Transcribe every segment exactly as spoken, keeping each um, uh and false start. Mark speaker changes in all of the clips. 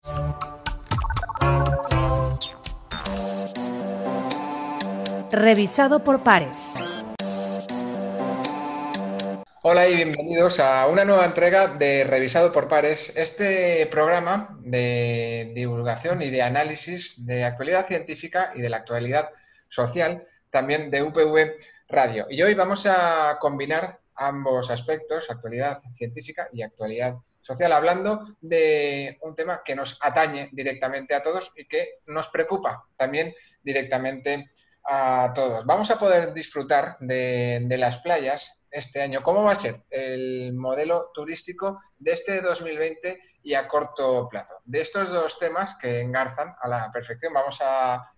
Speaker 1: Revisado por pares.
Speaker 2: Hola y bienvenidos a una nueva entrega de Revisado por pares, este programa de divulgación y de análisis de actualidad científica y de la actualidad social, también de U P V Radio. Y hoy vamos a combinar ambos aspectos, actualidad científica y actualidad social, hablando de un tema que nos atañe directamente a todos y que nos preocupa también directamente a todos. Vamos a poder disfrutar de, de las playas este año. ¿Cómo va a ser el modelo turístico de este dos mil veinte y a corto plazo? De estos dos temas que engarzan a la perfección vamos a,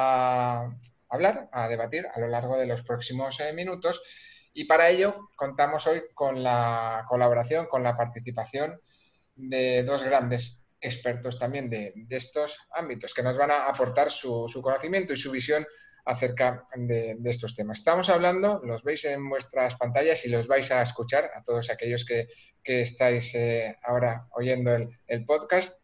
Speaker 2: a hablar, a debatir a lo largo de los próximos eh, minutos, y para ello contamos hoy con la colaboración, con la participación de dos grandes expertos también de, de estos ámbitos que nos van a aportar su, su conocimiento y su visión acerca de, de estos temas. Estamos hablando, los veis en vuestras pantallas y los vais a escuchar a todos aquellos que, que estáis eh, ahora oyendo el, el podcast,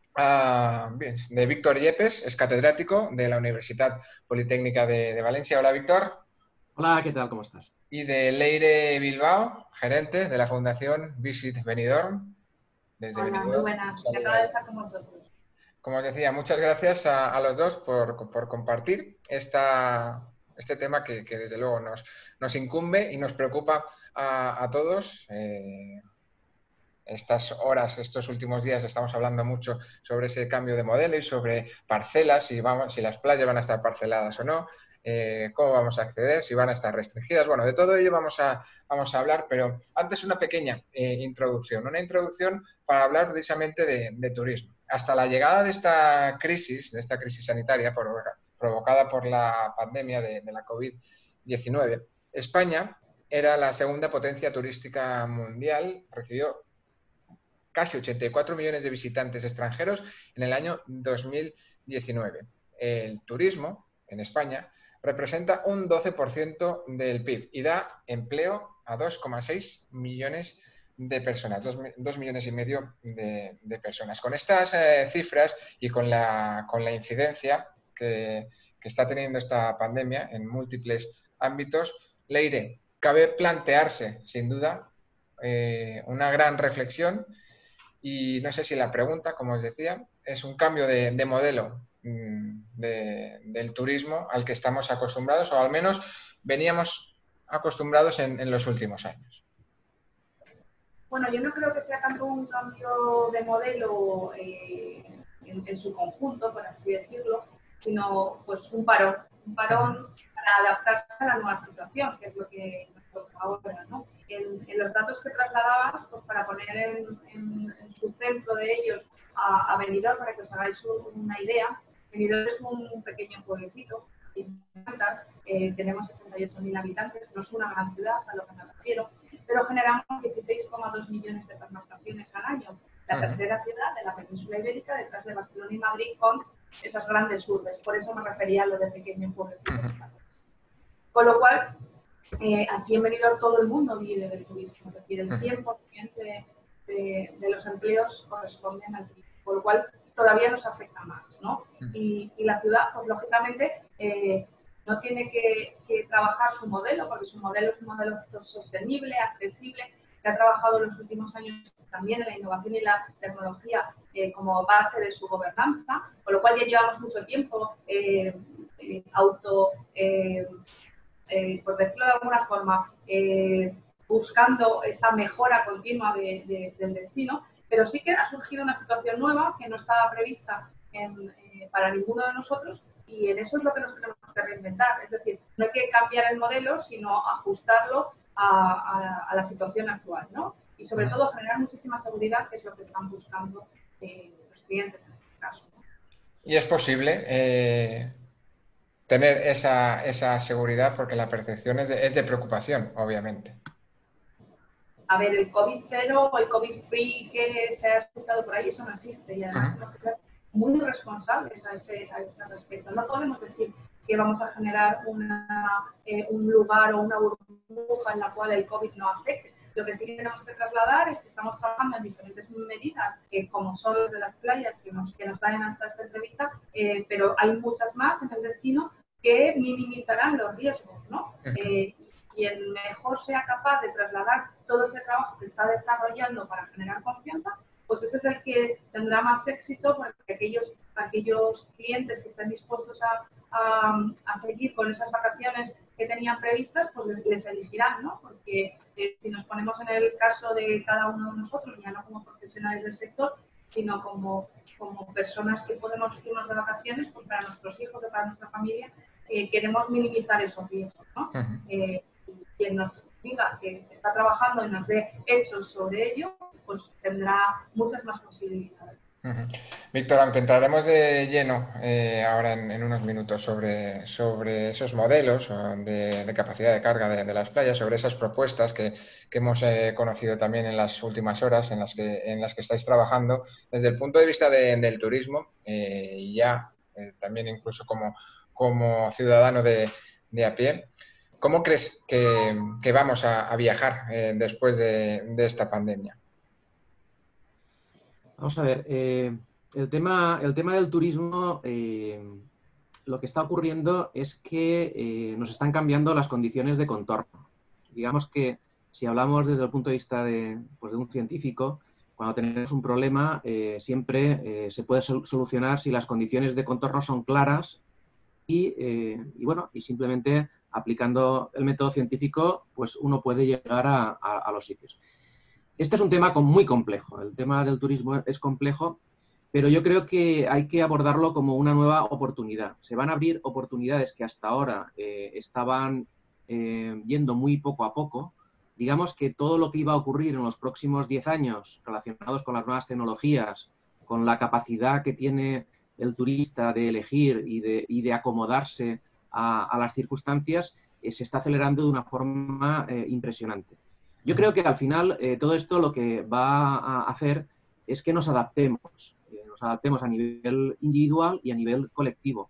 Speaker 2: uh, de Víctor Yepes, es catedrático de la Universidad Politécnica de, de Valencia. Hola, Víctor.
Speaker 3: Hola, ¿qué tal? ¿Cómo estás?
Speaker 2: Y de Leire Bilbao, gerente de la Fundación Visit Benidorm.
Speaker 4: Desde Hola, Benidorm. Muy buenas. Encantada de estar con vosotros.
Speaker 2: Como os decía, muchas gracias a, a los dos por, por compartir esta, este tema que, que desde luego nos, nos incumbe y nos preocupa a, a todos. Eh, estas horas, estos últimos días, estamos hablando mucho sobre ese cambio de modelo y sobre parcelas, si, vamos, si las playas van a estar parceladas o no, eh, cómo vamos a acceder, si van a estar restringidas. Bueno, de todo ello vamos a, vamos a hablar, pero antes una pequeña eh, introducción, una introducción para hablar precisamente de, de turismo. Hasta la llegada de esta crisis, de esta crisis sanitaria provoca, provocada por la pandemia de, de la COVID diecinueve, España era la segunda potencia turística mundial, recibió casi ochenta y cuatro millones de visitantes extranjeros en el año dos mil diecinueve. El turismo en España representa un doce por ciento del P I B y da empleo a dos coma seis millones de personas, dos millones y medio de, de personas. Con estas eh, cifras y con la, con la incidencia que, que está teniendo esta pandemia en múltiples ámbitos, Leire, cabe plantearse, sin duda, eh, una gran reflexión. Y no sé si la pregunta, como os decía, es un cambio de, de modelo mmm, de, del turismo al que estamos acostumbrados, o al menos veníamos acostumbrados en, en los últimos años.
Speaker 4: Bueno, yo no creo que sea tanto un cambio de modelo eh, en, en su conjunto, por así decirlo, sino pues un parón, un parón para adaptarse a la nueva situación, que es lo que nos toca ahora, ¿no? En, en los datos que trasladabas, pues para poner en, en, en su centro de ellos a, a Benidorm, para que os hagáis una idea, Benidorm es un pequeño pueblecito, y eh, tenemos sesenta y ocho mil habitantes, no es una gran ciudad, a lo que me refiero, pero generamos dieciséis coma dos millones de pernoctaciones al año, la uh-huh. tercera ciudad de la península ibérica, detrás de Barcelona y Madrid, con esas grandes urbes. Por eso me refería a lo de pequeño pueblecito. Uh-huh. Con lo cual, Eh, aquí en Benidorm todo el mundo vive del turismo, es decir, el cien por ciento de, de, de los empleos corresponden al turismo, por lo cual todavía nos afecta más, ¿no? Y, y la ciudad, pues lógicamente, eh, no tiene que, que trabajar su modelo, porque su modelo es un modelo sostenible, accesible, que ha trabajado en los últimos años también en la innovación y la tecnología eh, como base de su gobernanza, con lo cual ya llevamos mucho tiempo eh, eh, auto... Eh, Eh, por decirlo de alguna forma, eh, buscando esa mejora continua de, de, del destino, pero sí que ha surgido una situación nueva que no estaba prevista en, eh, para ninguno de nosotros, y en eso es lo que nos tenemos que reinventar. Es decir, no hay que cambiar el modelo, sino ajustarlo a, a, a la situación actual, ¿no? Y sobre todo generar muchísima seguridad, que es lo que están buscando eh, los clientes en este caso, ¿no?
Speaker 2: Y es posible eh... tener esa, esa seguridad, porque la percepción es de, es de preocupación, obviamente.
Speaker 4: A ver, el COVID cero o el COVID free que se ha escuchado por ahí, eso no existe, y además tenemos que ser muy responsables a ese, a ese respecto. No podemos decir que vamos a generar una, eh, un lugar o una burbuja en la cual el COVID no afecte. Lo que sí que tenemos que trasladar es que estamos trabajando en diferentes medidas, que como son las de las playas que nos, que nos traen hasta esta entrevista, eh, pero hay muchas más en el destino que minimizarán los riesgos, ¿no? Eh, y el mejor sea capaz de trasladar todo ese trabajo que está desarrollando para generar confianza, pues ese es el que tendrá más éxito, porque aquellos, aquellos clientes que estén dispuestos a, a, a seguir con esas vacaciones que tenían previstas, pues les, les elegirán, ¿no? Porque eh, si nos ponemos en el caso de cada uno de nosotros, ya no como profesionales del sector, sino como, como personas que podemos irnos de vacaciones, pues para nuestros hijos o para nuestra familia, eh, queremos minimizar esos riesgos, ¿no? Uh-huh. eh, quien nos diga que está trabajando y nos dé hechos sobre ello, pues tendrá muchas más posibilidades.
Speaker 2: Uh-huh. Víctor, aunque entraremos de lleno eh, ahora en, en unos minutos sobre, sobre esos modelos de, de capacidad de carga de, de las playas, sobre esas propuestas que, que hemos eh, conocido también en las últimas horas en las que, en las que estáis trabajando, desde el punto de vista de, del turismo eh, y ya eh, también incluso como, como ciudadano de, de a pie, ¿cómo crees que, que vamos a, a viajar eh, después de, de esta pandemia?
Speaker 3: Vamos a ver, eh, el, tema, el tema del turismo, eh, lo que está ocurriendo es que eh, nos están cambiando las condiciones de contorno. Digamos que si hablamos desde el punto de vista de, pues de un científico, cuando tenemos un problema eh, siempre eh, se puede sol- solucionar si las condiciones de contorno son claras y, eh, y bueno, y simplemente aplicando el método científico, pues uno puede llegar a, a, a los sitios. Este es un tema muy complejo. El tema del turismo es complejo, pero yo creo que hay que abordarlo como una nueva oportunidad. Se van a abrir oportunidades que hasta ahora eh, estaban eh, yendo muy poco a poco. Digamos que todo lo que iba a ocurrir en los próximos diez años relacionados con las nuevas tecnologías, con la capacidad que tiene el turista de elegir y de, y de acomodarse a, a las circunstancias, eh, se está acelerando de una forma eh, impresionante. Yo creo que al final eh, todo esto lo que va a hacer es que nos adaptemos, eh, nos adaptemos a nivel individual y a nivel colectivo.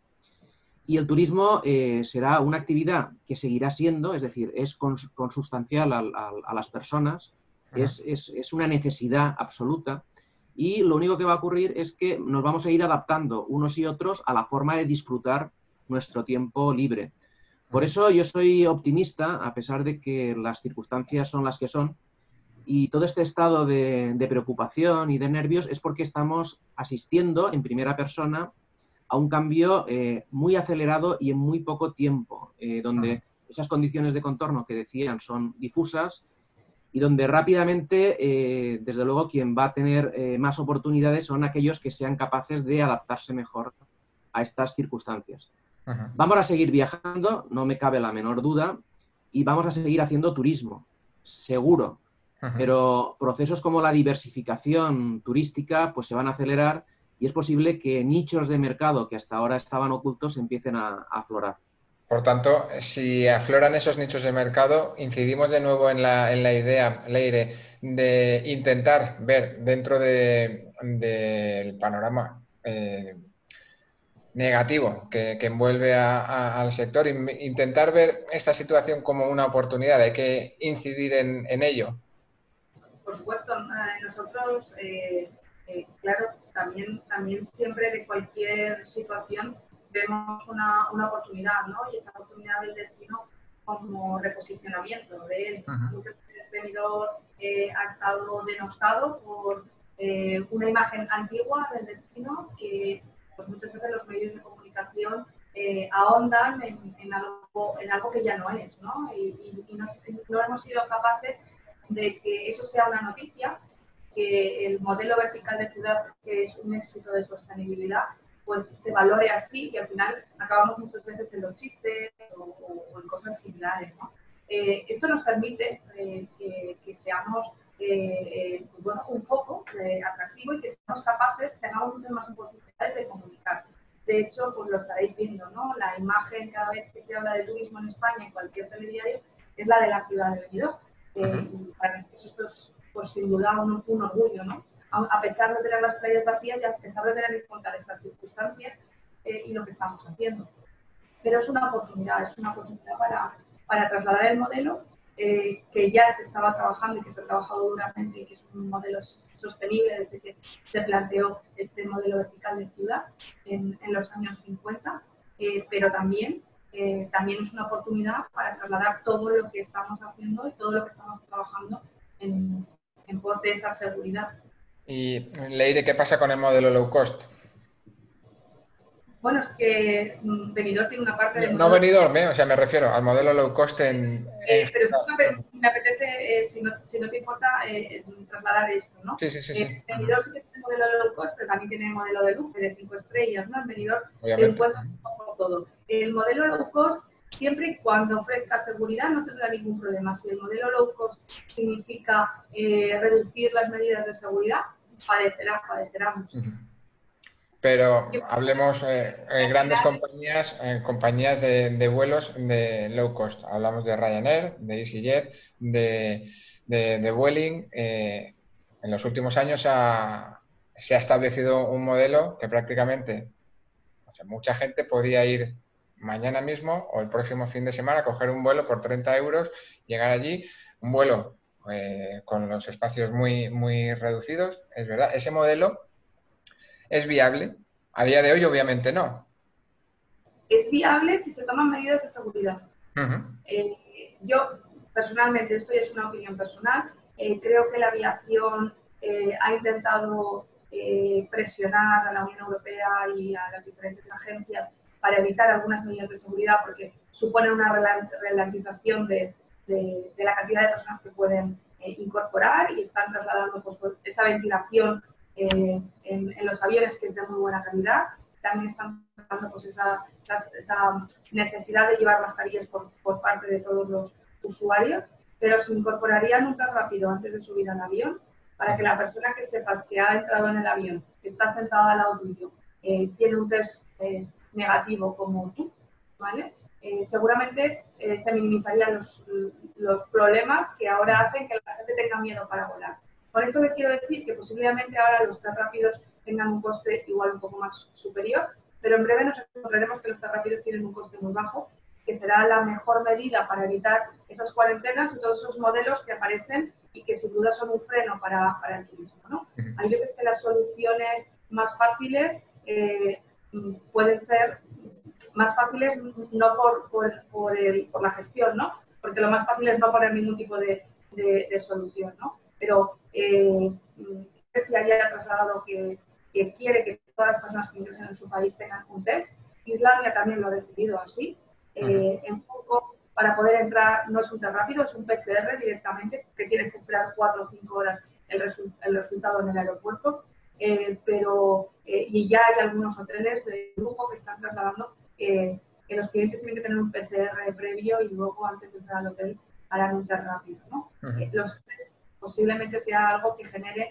Speaker 3: Y el turismo eh, será una actividad que seguirá siendo, es decir, es cons consustancial a, a, a las personas, es, es, es una necesidad absoluta y lo único que va a ocurrir es que nos vamos a ir adaptando unos y otros a la forma de disfrutar nuestro tiempo libre. Por eso yo soy optimista, a pesar de que las circunstancias son las que son, y todo este estado de, de preocupación y de nervios es porque estamos asistiendo en primera persona a un cambio eh, muy acelerado y en muy poco tiempo, eh, donde esas condiciones de contorno que decían son difusas y donde rápidamente, eh, desde luego, quien va a tener eh, más oportunidades son aquellos que sean capaces de adaptarse mejor a estas circunstancias. Uh-huh. Vamos a seguir viajando, no me cabe la menor duda, y vamos a seguir haciendo turismo, seguro. Uh-huh. Pero procesos como la diversificación turística pues se van a acelerar y es posible que nichos de mercado que hasta ahora estaban ocultos empiecen a, a aflorar.
Speaker 2: Por tanto, si afloran esos nichos de mercado, incidimos de nuevo en la, en la idea, Leire, de intentar ver dentro del de, de panorama eh, negativo que, que envuelve a, a, al sector, intentar ver esta situación como una oportunidad, hay que incidir en, en ello.
Speaker 4: Por supuesto, nosotros, eh, eh, claro, también, también siempre de cualquier situación vemos una, una oportunidad, ¿no? Y esa oportunidad del destino como reposicionamiento de él. Uh-huh. Muchas veces este venidor eh, ha estado denostado por eh, una imagen antigua del destino que pues muchas veces los medios de comunicación eh, ahondan en, en, algo, en algo que ya no es, ¿no? Y, y, y no, no hemos sido capaces de que eso sea una noticia, que el modelo vertical de ciudad, que es un éxito de sostenibilidad, pues se valore así y al final acabamos muchas veces en los chistes o, o, o en cosas similares, ¿no? Eh, esto nos permite eh, que, que seamos eh, eh, pues bueno, un foco eh, atractivo y que seamos capaces, tengamos muchas más oportunidades de comunicar. De hecho, pues lo estaréis viendo, ¿no? La imagen cada vez que se habla de turismo en España, en cualquier telediario, es la de la ciudad de Benidorm. Eh, y para nosotros esto es, pues, sin duda, un, un orgullo, ¿no? A, a pesar de tener las playas vacías y a pesar de tener que contar estas circunstancias eh, y lo que estamos haciendo. Pero es una oportunidad, es una oportunidad para, para trasladar el modelo eh, que ya se estaba trabajando y que se ha trabajado duramente y que es un modelo sostenible desde que se planteó este modelo vertical de ciudad en, en los años cincuenta, eh, pero también, eh, también es una oportunidad para trasladar todo lo que estamos haciendo y todo lo que estamos trabajando en, en pos de esa seguridad.
Speaker 2: Y Leire, ¿qué pasa con el modelo low cost?
Speaker 4: Bueno, es que mm, Benidorm tiene una parte del
Speaker 2: No
Speaker 4: modelo...
Speaker 2: Benidorm, ¿eh? O sea, me refiero al modelo low cost en...
Speaker 4: Eh,
Speaker 2: en...
Speaker 4: pero sí me, me apetece, eh, si, no, si no te importa, eh, trasladar esto, ¿no?
Speaker 2: Sí, sí, sí. sí.
Speaker 4: Eh, Benidorm sí que tiene modelo low cost, pero también tiene modelo de lujo, de cinco estrellas, ¿no? En Benidorm te encuentras un poco todo. El modelo low cost, siempre y cuando ofrezca seguridad, no tendrá ningún problema. Si el modelo low cost significa eh, reducir las medidas de seguridad, padecerá, padecerá mucho.
Speaker 2: Uh-huh. Pero hablemos de eh, eh, grandes compañías, eh, compañías de, de vuelos de low cost. Hablamos de Ryanair, de EasyJet, de, de, de Vueling. Eh, en los últimos años ha, se ha establecido un modelo que prácticamente, o sea, mucha gente podía ir mañana mismo o el próximo fin de semana, coger un vuelo por treinta euros, llegar allí, un vuelo eh, con los espacios muy, muy reducidos. Es verdad, ese modelo ¿es viable? A día de hoy, obviamente, no.
Speaker 4: Es viable si se toman medidas de seguridad.
Speaker 2: Uh-huh.
Speaker 4: Eh, yo, personalmente, esto ya es una opinión personal, eh, creo que la aviación eh, ha intentado eh, presionar a la Unión Europea y a las diferentes agencias para evitar algunas medidas de seguridad porque supone una ralentización de, de, de la cantidad de personas que pueden eh, incorporar y están trasladando pues, esa ventilación Eh, en, en los aviones, que es de muy buena calidad. También están tratando pues, esa, esa, esa necesidad de llevar mascarillas por, por parte de todos los usuarios, pero se incorporarían un test rápido antes de subir al avión para que la persona que sepas que ha entrado en el avión, que está sentada al lado tuyo, eh, tiene un test eh, negativo como tú, ¿vale? Eh, seguramente eh, se minimizarían los, los problemas que ahora hacen que la gente tenga miedo para volar. Con esto que quiero decir que posiblemente ahora los test rápidos tengan un coste igual un poco más superior, pero en breve nos encontraremos que los test rápidos tienen un coste muy bajo, que será la mejor medida para evitar esas cuarentenas y todos esos modelos que aparecen y que sin duda son un freno para, para el turismo, ¿no? Hay veces que las soluciones más fáciles eh, pueden ser más fáciles no por, por, por, el, por la gestión, ¿no? Porque lo más fácil es no poner ningún tipo de, de, de solución, ¿no? Pero eh, Grecia ya ha trasladado que, que quiere que todas las personas que ingresen en su país tengan un test. Islandia también lo ha decidido así. Eh, en poco, para poder entrar, no es un test rápido, es un P C R directamente, que tienes que esperar cuatro o cinco horas el, resu el resultado en el aeropuerto. Eh, pero, eh, y ya hay algunos hoteles de lujo que están trasladando eh, que los clientes tienen que tener un P C R previo y luego, antes de entrar al hotel, harán un test rápido, ¿no? Uh-huh. eh, los posiblemente sea algo que genere,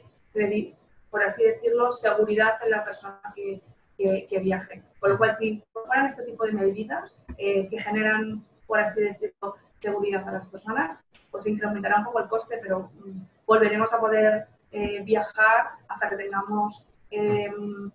Speaker 4: por así decirlo, seguridad en la persona que, que, que viaje. Por lo cual, si incorporan este tipo de medidas eh, que generan, por así decirlo, seguridad para las personas, pues incrementará un poco el coste, pero um, volveremos a poder eh, viajar hasta que tengamos, eh,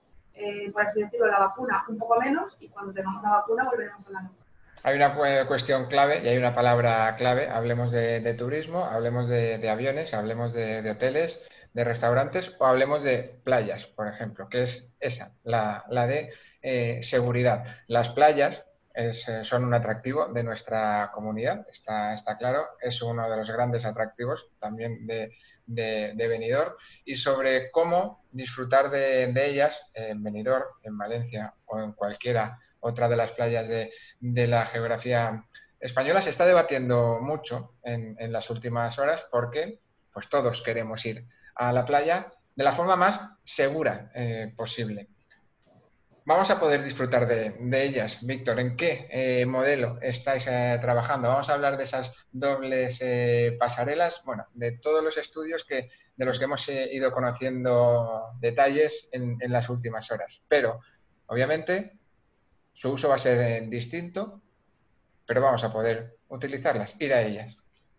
Speaker 4: eh, por así decirlo, la vacuna un poco menos, y cuando tengamos la vacuna volveremos a la norma.
Speaker 2: Hay una cuestión clave y hay una palabra clave. Hablemos de, de turismo, hablemos de, de aviones, hablemos de, de hoteles, de restaurantes o hablemos de playas, por ejemplo, que es esa, la, la de eh, seguridad. Las playas es, son un atractivo de nuestra comunidad, está, está claro, es uno de los grandes atractivos también de, de, de Benidorm, y sobre cómo disfrutar de, de ellas en Benidorm, en Valencia o en cualquiera otra de las playas de, de la geografía española, se está debatiendo mucho en, en las últimas horas porque pues todos queremos ir a la playa de la forma más segura eh, posible. Vamos a poder disfrutar de, de ellas. Víctor, ¿en qué eh, modelo estáis eh, trabajando? Vamos a hablar de esas dobles eh, pasarelas, bueno, de todos los estudios que, de los que hemos eh, ido conociendo detalles en, en las últimas horas. Pero, obviamente, su uso va a ser eh, distinto, pero vamos a poder utilizarlas, ir a ellas.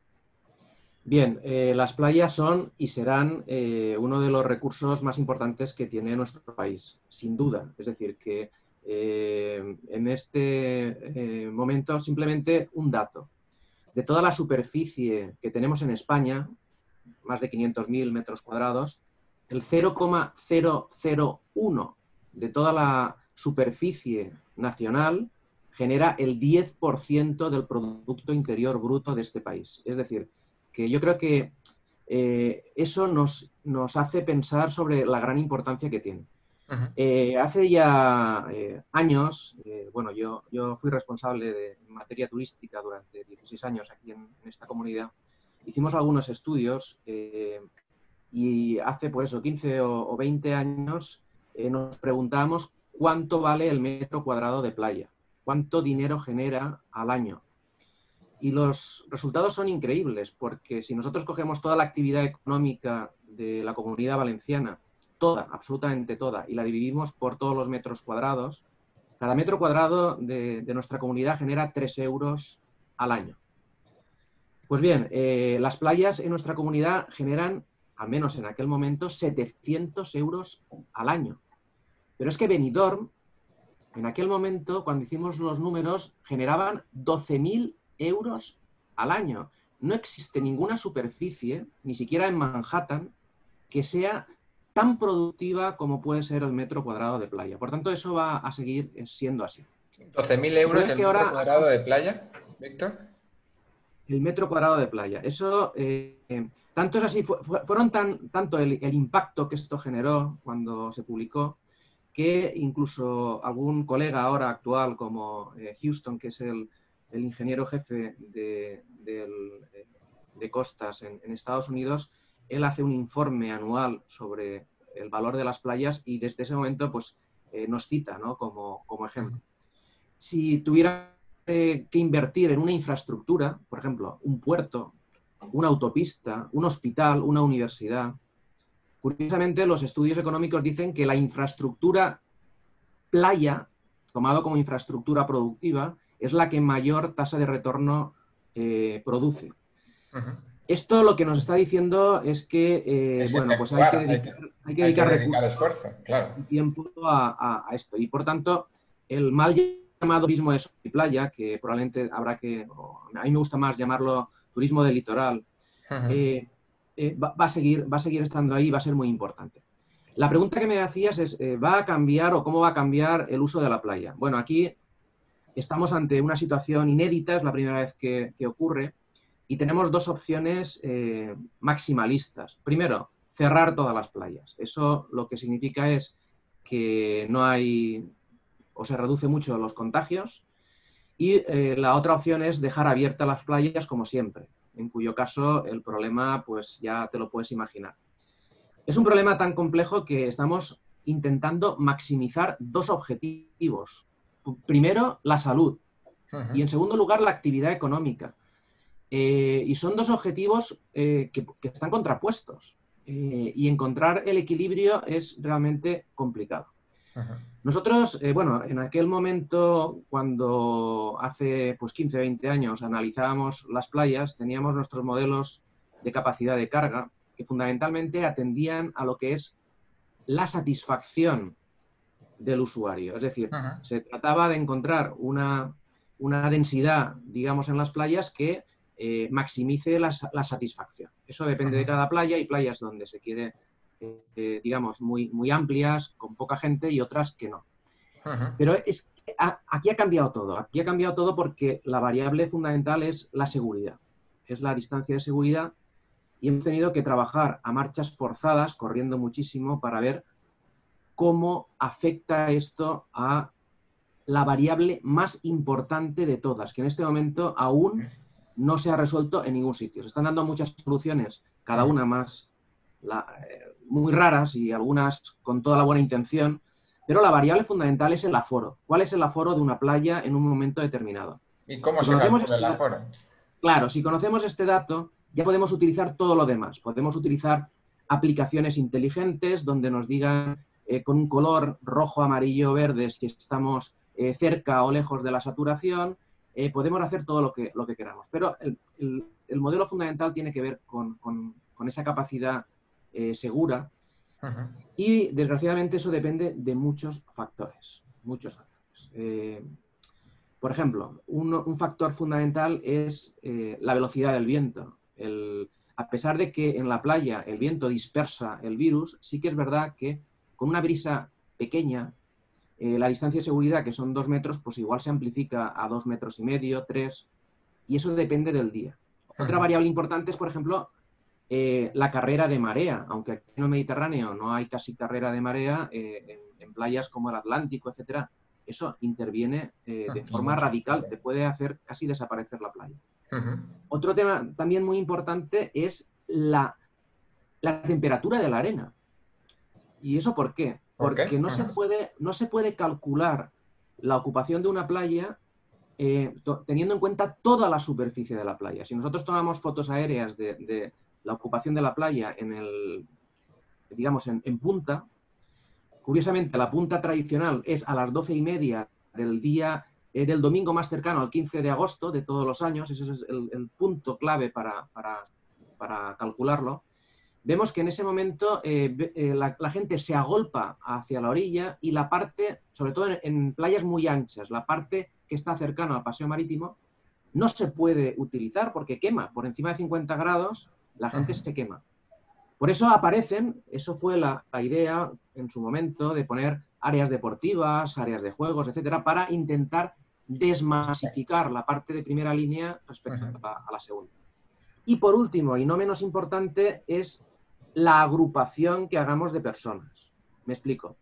Speaker 3: Bien, eh, las playas son y serán eh, uno de los recursos más importantes que tiene nuestro país, sin duda. Es decir, que eh, en este eh, momento simplemente un dato. de toda la superficie que tenemos en España, más de quinientos mil metros cuadrados, el cero coma cero cero uno de toda la superficie nacional genera el diez por ciento del Producto Interior Bruto de este país. Es decir, que yo creo que eh, eso nos, nos hace pensar sobre la gran importancia que tiene. Uh-huh. Eh, hace ya eh, años, eh, bueno, yo, yo fui responsable de materia turística durante dieciséis años aquí en, en esta comunidad. Hicimos algunos estudios eh, y hace, pues eso, quince o, o veinte años eh, nos preguntábamos cuánto vale el metro cuadrado de playa, cuánto dinero genera al año. Y los resultados son increíbles, porque si nosotros cogemos toda la actividad económica de la Comunidad Valenciana, toda, absolutamente toda, y la dividimos por todos los metros cuadrados, cada metro cuadrado de, de nuestra comunidad genera tres euros al año. Pues bien, eh, las playas en nuestra comunidad generan, al menos en aquel momento, setecientos euros al año. Pero es que Benidorm, en aquel momento, cuando hicimos los números, generaban doce mil euros al año. No existe ninguna superficie, ni siquiera en Manhattan, que sea tan productiva como puede ser el metro cuadrado de playa. Por tanto, eso va a seguir siendo así.
Speaker 2: ¿doce mil euros el metro ahora, cuadrado de playa, Víctor?
Speaker 3: El metro cuadrado de playa. Eso, eh, tanto es así, fue, fueron tan, tanto el, el impacto que esto generó cuando se publicó, que incluso algún colega ahora actual como eh, Houston, que es el, el ingeniero jefe de, de, de costas en, en Estados Unidos, él hace un informe anual sobre el valor de las playas y desde ese momento pues, eh, nos cita, ¿no? como, como ejemplo. Si tuviera eh, que invertir en una infraestructura, por ejemplo, un puerto, una autopista, un hospital, una universidad, curiosamente los estudios económicos dicen que la infraestructura playa, tomado como infraestructura productiva, es la que mayor tasa de retorno eh, produce. Uh-huh. Esto lo que nos está diciendo es que, eh, es bueno, pues hay que dedicar, hay que dedicar,
Speaker 2: hay que dedicar esfuerzo, claro.
Speaker 3: tiempo a, a, a esto. Y por tanto, el mal llamado turismo de sol y playa, que probablemente habrá que, a mí me gusta más llamarlo turismo de litoral, uh-huh. eh, eh, va, va, a seguir, va a seguir estando ahí y va a ser muy importante. La pregunta que me hacías es, eh, ¿va a cambiar o cómo va a cambiar el uso de la playa? Bueno, aquí estamos ante una situación inédita, es la primera vez que, que ocurre, y tenemos dos opciones eh, maximalistas. Primero, cerrar todas las playas. Eso lo que significa es que no hay, o se reduce mucho los contagios, y eh, la otra opción es dejar abiertas las playas como siempre, en cuyo caso el problema, pues ya te lo puedes imaginar. Es un problema tan complejo que estamos intentando maximizar dos objetivos. Primero, la salud, uh-huh. y en segundo lugar, la actividad económica. Eh, y son dos objetivos eh, que, que están contrapuestos. Eh, y encontrar el equilibrio es realmente complicado. Uh-huh. Nosotros, eh, bueno, en aquel momento, cuando hace pues, quince, veinte años analizábamos las playas, teníamos nuestros modelos de capacidad de carga que fundamentalmente atendían a lo que es la satisfacción del usuario. Es decir, uh-huh. se trataba de encontrar una, una densidad, digamos, en las playas que eh, maximice la, la satisfacción. Eso depende uh-huh. de cada playa. Hay playas donde se quiere, eh, digamos, muy, muy amplias, con poca gente, y otras que no. Uh-huh. Pero es, a, aquí ha cambiado todo. Aquí ha cambiado todo porque la variable fundamental es la seguridad. Es la distancia de seguridad. Y hemos tenido que trabajar a marchas forzadas, corriendo muchísimo, para ver cómo afecta esto a la variable más importante de todas, que en este momento aún no se ha resuelto en ningún sitio. Se están dando muchas soluciones, cada una más la, eh, muy raras y algunas con toda la buena intención, pero la variable fundamental es el aforo. ¿Cuál es el aforo de una playa en un momento determinado?
Speaker 2: ¿Y cómo si se calcula este el aforo?
Speaker 3: Claro, si conocemos este dato, ya podemos utilizar todo lo demás. Podemos utilizar aplicaciones inteligentes donde nos digan eh, con un color rojo, amarillo, verde si estamos eh, cerca o lejos de la saturación. Eh, podemos hacer todo lo que, lo que queramos. Pero el, el, el modelo fundamental tiene que ver con, con, con esa capacidad eh, segura. Uh-huh. Y, desgraciadamente, eso depende de muchos factores. Muchos factores. Eh, por ejemplo, un, un factor fundamental es eh, la velocidad del viento. El, a pesar de que en la playa el viento dispersa el virus, sí que es verdad que con una brisa pequeña, eh, la distancia de seguridad, que son dos metros, pues igual se amplifica a dos metros y medio, tres, y eso depende del día. Otra variable importante es, por ejemplo, eh, la carrera de marea. Aunque aquí en el Mediterráneo no hay casi carrera de marea, eh, en, en playas como el Atlántico, etcétera, eso interviene eh, de forma radical, te puede hacer casi desaparecer la playa. Uh-huh. Otro tema también muy importante es la, la temperatura de la arena. ¿Y eso por qué?
Speaker 2: ¿Por
Speaker 3: Porque
Speaker 2: qué?
Speaker 3: No, se puede, no se puede calcular la ocupación de una playa eh, teniendo en cuenta toda la superficie de la playa. Si nosotros tomamos fotos aéreas de, de la ocupación de la playa en el, digamos, en, en punta, curiosamente la punta tradicional es a las doce y media del día eh, del domingo más cercano al quince de agosto de todos los años. Ese es el, el punto clave para, para, para calcularlo. Vemos que en ese momento eh, eh, la, la gente se agolpa hacia la orilla y la parte, sobre todo en, en playas muy anchas, la parte que está cercana al paseo marítimo, no se puede utilizar porque quema. Por encima de cincuenta grados la gente se quema. Por eso aparecen, eso fue la, la idea en su momento de poner áreas deportivas, áreas de juegos, etcétera, para intentar desmasificar la parte de primera línea respecto a, a la segunda. Y por último, y no menos importante, es la agrupación que hagamos de personas. Me explico.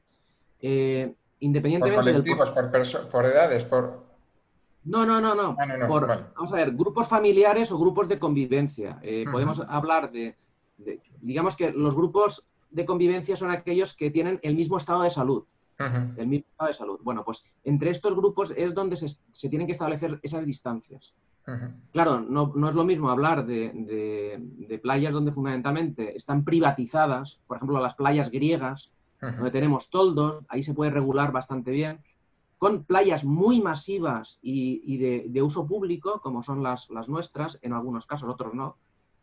Speaker 3: Eh, independientemente
Speaker 2: ¿Por colectivos,
Speaker 3: del...
Speaker 2: por, por edades, por...?
Speaker 3: No, no, no, no.
Speaker 2: Ah, no, no.
Speaker 3: Por,
Speaker 2: Vale.
Speaker 3: Vamos a ver, grupos familiares o grupos de convivencia. Eh, uh-huh. Podemos hablar de, de... Digamos que los grupos de convivencia son aquellos que tienen el mismo estado de salud. Uh-huh. El mismo estado de salud. Bueno, pues entre estos grupos es donde se, se tienen que establecer esas distancias. Uh-huh. Claro, no, no es lo mismo hablar de, de, de playas donde fundamentalmente están privatizadas, por ejemplo, las playas griegas, uh-huh. donde tenemos toldos, ahí se puede regular bastante bien, con playas muy masivas y, y de, de uso público, como son las, las nuestras, en algunos casos, otros no.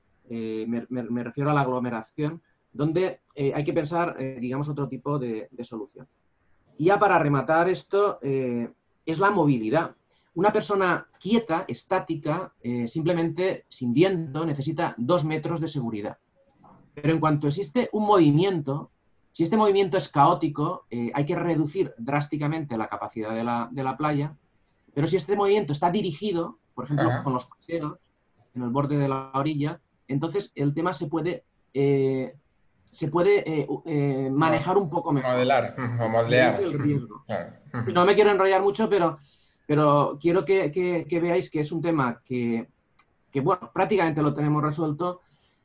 Speaker 3: Eh, me, me, me refiero a la aglomeración, donde eh, hay que pensar, eh, digamos, otro tipo de, de solución. Y ya para rematar esto, eh, es la movilidad. Una persona quieta, estática, eh, simplemente sin viento, necesita dos metros de seguridad. Pero en cuanto existe un movimiento, si este movimiento es caótico, eh, hay que reducir drásticamente la capacidad de la, de la playa. Pero si este movimiento está dirigido, por ejemplo, uh-huh. con los paseos, en el borde de la orilla, entonces el tema se puede, eh, se puede eh, eh, manejar un poco mejor.
Speaker 2: Modelar o moldear.
Speaker 3: El riesgo. Claro. Uh-huh. No me quiero enrollar mucho, pero... Pero quiero que, que, que veáis que es un tema que, que, bueno, prácticamente lo tenemos resuelto,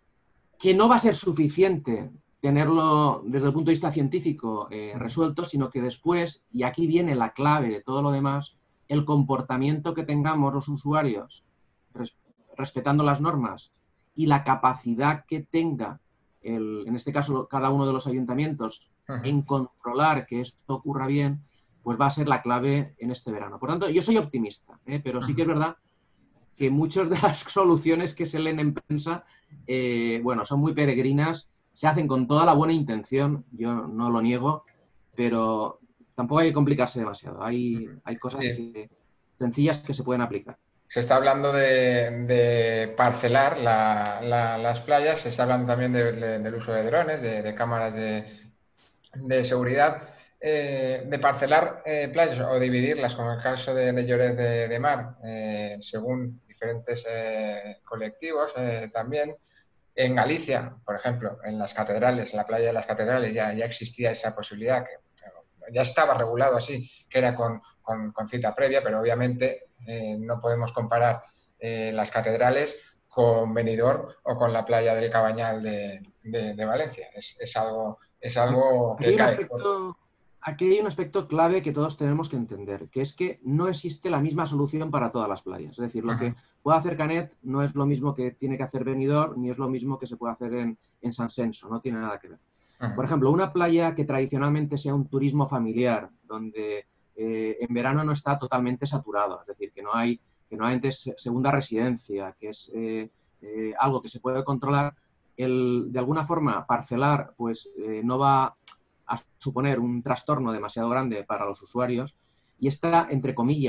Speaker 3: que no va a ser suficiente tenerlo desde el punto de vista científico eh, resuelto, sino que después, y aquí viene la clave de todo lo demás, el comportamiento que tengamos los usuarios res, respetando las normas y la capacidad que tenga, el, en este caso, cada uno de los ayuntamientos uh-huh. en controlar que esto ocurra bien, pues va a ser la clave en este verano. Por tanto, yo soy optimista, ¿eh? Pero sí que es verdad que muchas de las soluciones que se leen en prensa, eh, bueno, son muy peregrinas, se hacen con toda la buena intención, yo no lo niego, pero tampoco hay que complicarse demasiado. Hay, hay cosas
Speaker 2: sí.
Speaker 3: que, sencillas que se pueden aplicar.
Speaker 2: Se está hablando de, de parcelar la, la, las playas, se está hablando también de, de, del uso de drones, de, de cámaras de, de seguridad. Eh, de parcelar eh, playas o dividirlas, como el caso de, de Lloret de, de Mar, eh, según diferentes eh, colectivos eh, también. En Galicia, por ejemplo, en las catedrales, en la playa de las catedrales ya, ya existía esa posibilidad, que ya estaba regulado así, que era con, con, con cita previa, pero obviamente eh, no podemos comparar eh, las catedrales con Benidorm o con la playa del Cabañal de, de, de Valencia. Es, es algo, es algo que cae.
Speaker 3: Aspecto... Aquí hay un aspecto clave que todos tenemos que entender, que es que no existe la misma solución para todas las playas. Es decir, lo que puede hacer Canet no es lo mismo que tiene que hacer Benidorm, ni es lo mismo que se puede hacer en, en San Senso, no tiene nada que ver. Por ejemplo, una playa que tradicionalmente sea un turismo familiar, donde eh, en verano no está totalmente saturado, es decir, que no hay, que no hay antes segunda residencia, que es eh, eh, algo que se puede controlar, el, de alguna forma parcelar pues eh, no va a suponer un trastorno demasiado grande para los usuarios y está, entre comillas,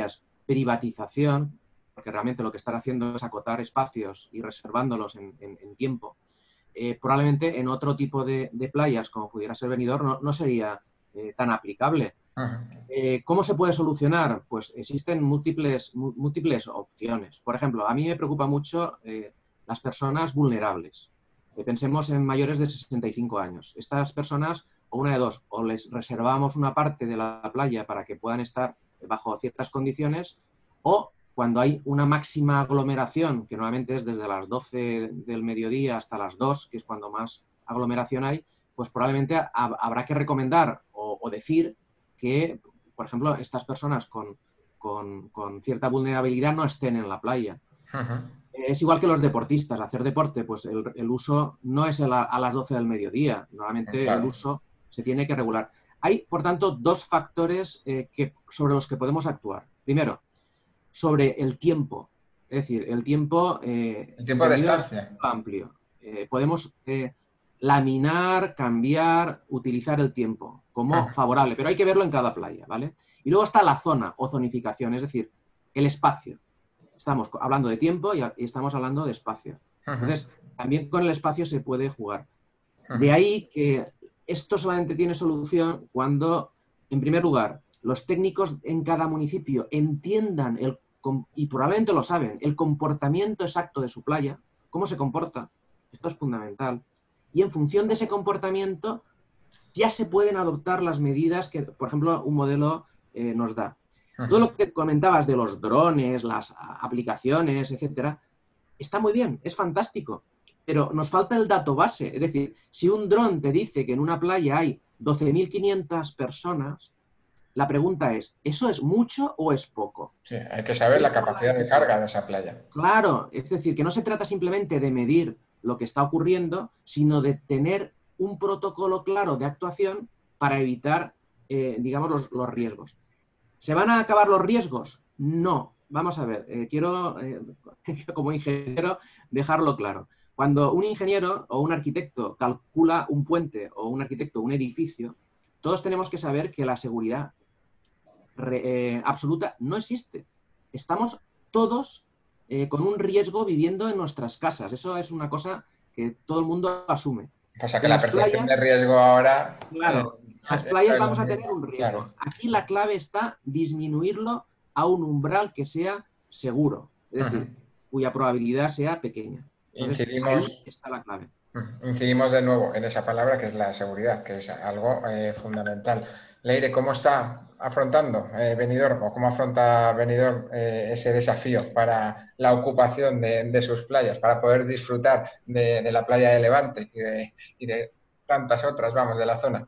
Speaker 3: privatización, porque realmente lo que están haciendo es acotar espacios y reservándolos en, en, en tiempo, eh, probablemente en otro tipo de, de playas, como pudiera ser Benidorm, no, no sería eh, tan aplicable. Eh, ¿Cómo se puede solucionar? Pues existen múltiples, múltiples opciones. Por ejemplo, a mí me preocupa mucho eh, las personas vulnerables. Eh, pensemos en mayores de sesenta y cinco años. Estas personas, o una de dos, o les reservamos una parte de la playa para que puedan estar bajo ciertas condiciones, o cuando hay una máxima aglomeración, que normalmente es desde las doce del mediodía hasta las dos, que es cuando más aglomeración hay, pues probablemente ha, habrá que recomendar o, o decir que, por ejemplo, estas personas con, con, con cierta vulnerabilidad no estén en la playa. Uh-huh. Es igual que los deportistas. Hacer deporte, pues el, el uso no es a, a las doce del mediodía. Normalmente claro. El uso se tiene que regular. Hay, por tanto, dos factores eh, que, sobre los que podemos actuar. Primero, sobre el tiempo. Es decir, el tiempo... Eh,
Speaker 2: el tiempo de estancia.
Speaker 3: Amplio. Eh, podemos... Eh, laminar, cambiar, utilizar el tiempo como favorable, pero hay que verlo en cada playa, ¿vale? Y luego está la zona o zonificación, es decir, el espacio. Estamos hablando de tiempo y estamos hablando de espacio. Entonces, también con el espacio se puede jugar. De ahí que esto solamente tiene solución cuando, en primer lugar, los técnicos en cada municipio entiendan, el, y probablemente lo saben, el comportamiento exacto de su playa, cómo se comporta. Esto es fundamental. Y en función de ese comportamiento ya se pueden adoptar las medidas que, por ejemplo, un modelo eh, nos da. Ajá. Todo lo que comentabas de los drones, las aplicaciones, etcétera, está muy bien, es fantástico, pero nos falta el dato base. Es decir, si un dron te dice que en una playa hay doce mil quinientas personas, la pregunta es, ¿eso es mucho o es poco?
Speaker 2: Sí, hay que saber la capacidad de carga de esa playa.
Speaker 3: Claro, es decir, que no se trata simplemente de medir lo que está ocurriendo, sino de tener un protocolo claro de actuación para evitar, eh, digamos, los, los riesgos. ¿Se van a acabar los riesgos? No. Vamos a ver, eh, quiero, eh, como ingeniero, dejarlo claro. Cuando un ingeniero o un arquitecto calcula un puente o un arquitecto un edificio, todos tenemos que saber que la seguridad re, eh, absoluta no existe. Estamos todos Eh, con un riesgo viviendo en nuestras casas. Eso es una cosa que todo el mundo asume.
Speaker 2: O sea que la percepción de riesgo ahora...
Speaker 3: Claro, eh, las playas vamos a tener un riesgo. Claro. Aquí la clave está disminuirlo a un umbral que sea seguro, es decir, uh-huh. cuya probabilidad sea pequeña. Entonces,
Speaker 2: incidimos,
Speaker 3: ahí está la clave.
Speaker 2: Incidimos de nuevo en esa palabra que es la seguridad, que es algo eh, fundamental. Leire, ¿cómo está afrontando eh, Benidorm o cómo afronta Benidorm eh, ese desafío para la ocupación de, de sus playas, para poder disfrutar de, de la playa de Levante y de, y de tantas otras, vamos, de la zona?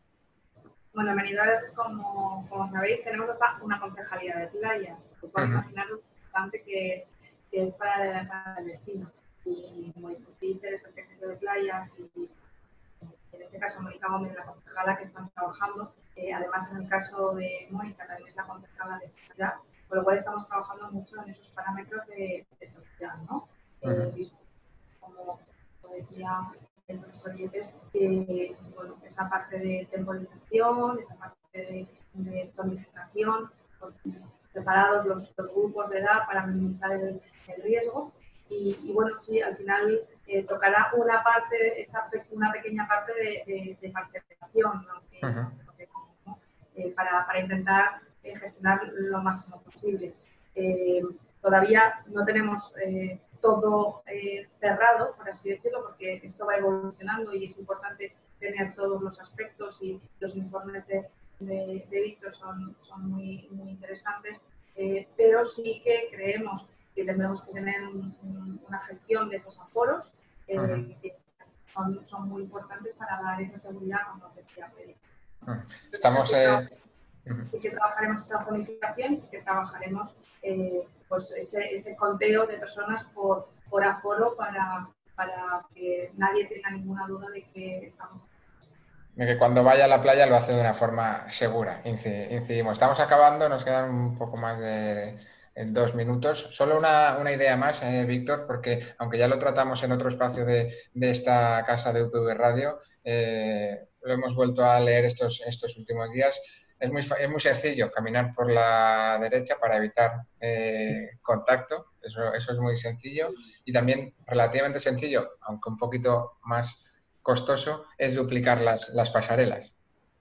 Speaker 4: Bueno, en Benidorm, como, como sabéis, tenemos hasta una concejalía de playas. Podéis uh-huh. imaginar lo importante que es, que es para, para el destino. Y Moisés Pícer es el técnico de playas y en este caso Mónica Gómez, la concejala que están trabajando. Eh, además, en el caso de Mónica también es la concejala de seguridad, con lo cual estamos trabajando mucho en esos parámetros de, de seguridad, ¿no? Uh-huh. Eh, como, como decía el profesor Yepes, eh, bueno, esa parte de temporización, esa parte de, de zonificación, separados los, los grupos de edad para minimizar el, el riesgo. Y, y bueno, sí, al final eh, tocará una parte, esa pe una pequeña parte de, de, de parcelación, ¿no? que, uh-huh. que, ¿no? Eh, para, para intentar eh, gestionar lo máximo posible. Eh, todavía no tenemos eh, todo eh, cerrado, por así decirlo, porque esto va evolucionando y es importante tener todos los aspectos y los informes de, de, de Víctor son, son muy, muy interesantes, eh, pero sí que creemos que tendremos que tener un, un, una gestión de esos aforos eh, uh-huh. que son, son muy importantes para dar esa seguridad, como decía Pedro.
Speaker 2: Uh-huh. Estamos...
Speaker 4: Sí que,
Speaker 2: eh...
Speaker 4: uh-huh. sí que trabajaremos esa zonificación y sí que trabajaremos eh, pues ese, ese conteo de personas por, por aforo para, para que nadie tenga ninguna duda de que estamos...
Speaker 2: De que cuando vaya a la playa lo hace de una forma segura, incidimos. Estamos acabando, nos quedan un poco más de... en dos minutos. Solo una, una idea más, eh, Víctor, porque aunque ya lo tratamos en otro espacio de, de esta casa de U P V Radio, eh, lo hemos vuelto a leer estos, estos últimos días. es muy, es muy sencillo caminar por la derecha para evitar eh, contacto, eso, eso es muy sencillo, y también relativamente sencillo, aunque un poquito más costoso, es duplicar las, las pasarelas.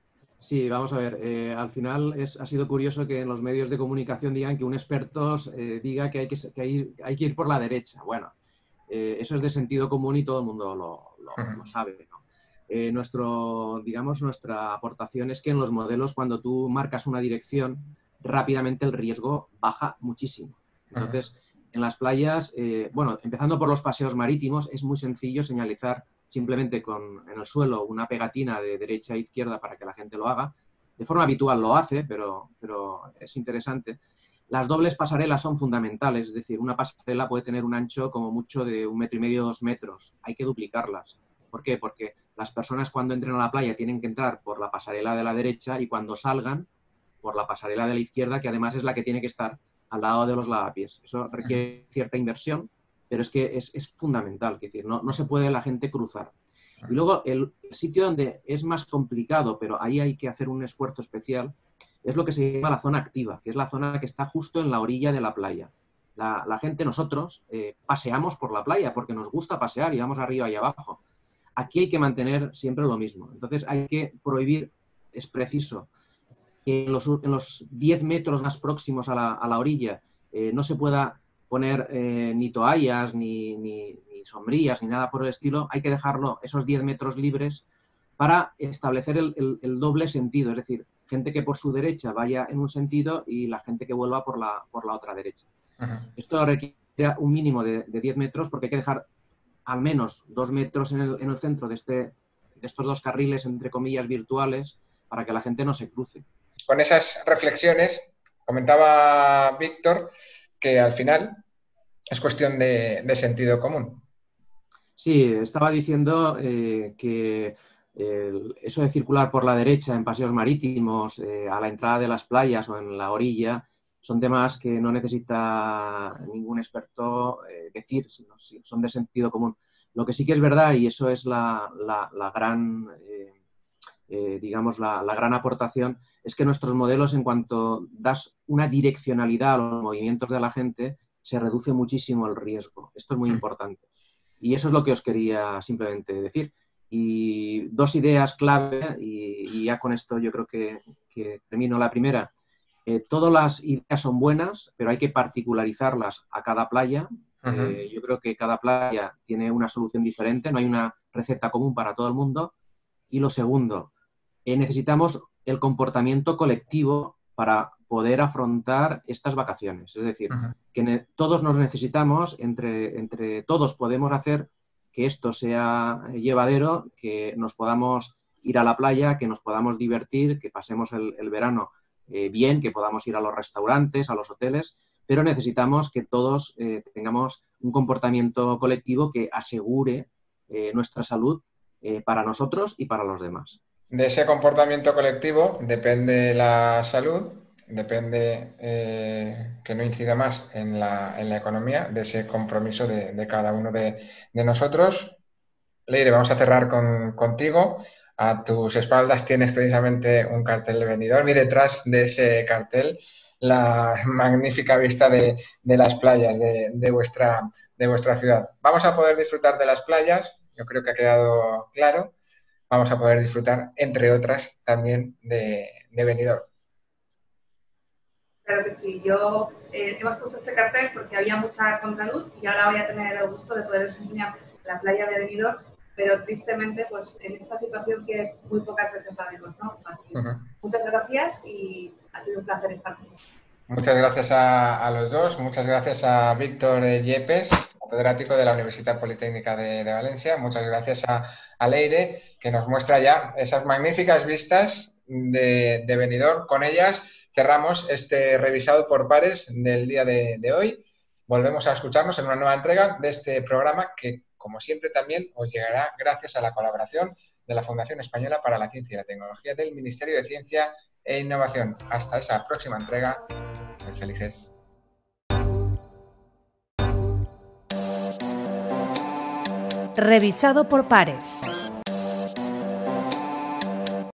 Speaker 3: Sí, vamos a ver, eh, al final es, ha sido curioso que en los medios de comunicación digan que un experto eh, diga que hay que, que hay, hay que ir por la derecha. Bueno, eh, eso es de sentido común y todo el mundo lo, lo, uh-huh. lo sabe, ¿no? Eh, nuestro, digamos, nuestra aportación es que en los modelos, cuando tú marcas una dirección, rápidamente el riesgo baja muchísimo. Entonces, uh-huh. en las playas, eh, bueno, empezando por los paseos marítimos, es muy sencillo señalizar simplemente con en el suelo una pegatina de derecha a izquierda para que la gente lo haga. De forma habitual lo hace, pero, pero es interesante. Las dobles pasarelas son fundamentales, es decir, una pasarela puede tener un ancho como mucho de un metro y medio, dos metros. Hay que duplicarlas. ¿Por qué? Porque las personas cuando entren a la playa tienen que entrar por la pasarela de la derecha y cuando salgan por la pasarela de la izquierda, que además es la que tiene que estar al lado de los lavapiés. Eso requiere cierta inversión, pero es que es, es fundamental, es decir, no, no se puede la gente cruzar. Y luego el sitio donde es más complicado, pero ahí hay que hacer un esfuerzo especial, es lo que se llama la zona activa, que es la zona que está justo en la orilla de la playa. La, la gente, nosotros, eh, paseamos por la playa porque nos gusta pasear y vamos arriba y abajo. Aquí hay que mantener siempre lo mismo. Entonces hay que prohibir, es preciso, que en los, en los diez metros más próximos a la, a la orilla eh, no se pueda poner eh, ni toallas, ni, ni, ni sombrillas, ni nada por el estilo. Hay que dejarlo esos diez metros libres para establecer el, el, el doble sentido. Es decir, gente que por su derecha vaya en un sentido y la gente que vuelva por la, por la otra derecha. Uh-huh. Esto requiere un mínimo de, de diez metros porque hay que dejar al menos dos metros en el, en el centro de, este, de estos dos carriles, entre comillas, virtuales, para que la gente no se cruce.
Speaker 2: Con esas reflexiones, comentaba Víctor que al final es cuestión de, de sentido común.
Speaker 3: Sí, estaba diciendo eh, que eh, eso de circular por la derecha en paseos marítimos, eh, a la entrada de las playas o en la orilla, son temas que no necesita ningún experto eh, decir, sino son de sentido común. Lo que sí que es verdad, y eso es la, la, la gran, eh, eh, digamos, la, la gran aportación, es que nuestros modelos, en cuanto das una direccionalidad a los movimientos de la gente, se reduce muchísimo el riesgo. Esto es muy importante. Y eso es lo que os quería simplemente decir. Y dos ideas clave, y, y ya con esto yo creo que, que termino. La primera, eh, todas las ideas son buenas, pero hay que particularizarlas a cada playa. Uh-huh. Eh, yo creo que cada playa tiene una solución diferente, no hay una receta común para todo el mundo. Y lo segundo, eh, necesitamos el comportamiento colectivo para poder afrontar estas vacaciones. Es decir, uh-huh. que ne- todos nos necesitamos, entre, entre todos podemos hacer que esto sea llevadero, que nos podamos ir a la playa, que nos podamos divertir, que pasemos el, el verano eh, bien, que podamos ir a los restaurantes, a los hoteles, pero necesitamos que todos eh, tengamos un comportamiento colectivo que asegure eh, nuestra salud eh, para nosotros y para los demás.
Speaker 2: De ese comportamiento colectivo depende la salud, depende eh, que no incida más en la, en la economía, de ese compromiso de, de cada uno de, de nosotros. Leire, vamos a cerrar con, contigo. A tus espaldas tienes precisamente un cartel de vendedor y detrás de ese cartel la magnífica vista de, de las playas de, de, vuestra, de vuestra ciudad. Vamos a poder disfrutar de las playas, yo creo que ha quedado claro. Vamos a poder disfrutar, entre otras, también de, de Benidorm.
Speaker 4: Claro que sí. Yo eh, hemos puesto este cartel porque había mucha contraluz y ahora voy a tener el gusto de poderos enseñar la playa de Benidorm, pero tristemente, pues en esta situación que muy pocas veces la vemos, ¿no? Así, uh-huh. Muchas gracias y ha sido un placer estar con vosotros.
Speaker 2: Muchas gracias a, a los dos. Muchas gracias a Víctor Yepes, catedrático de la Universidad Politécnica de, de Valencia. Muchas gracias a, a Leire, que nos muestra ya esas magníficas vistas de, de Benidorm. Con ellas cerramos este revisado por pares del día de, de hoy. Volvemos a escucharnos en una nueva entrega de este programa que, como siempre, también os llegará gracias a la colaboración de la Fundación Española para la Ciencia y la Tecnología del Ministerio de Ciencia e Innovación. Hasta esa próxima entrega. Sed felices.
Speaker 1: Revisado por pares.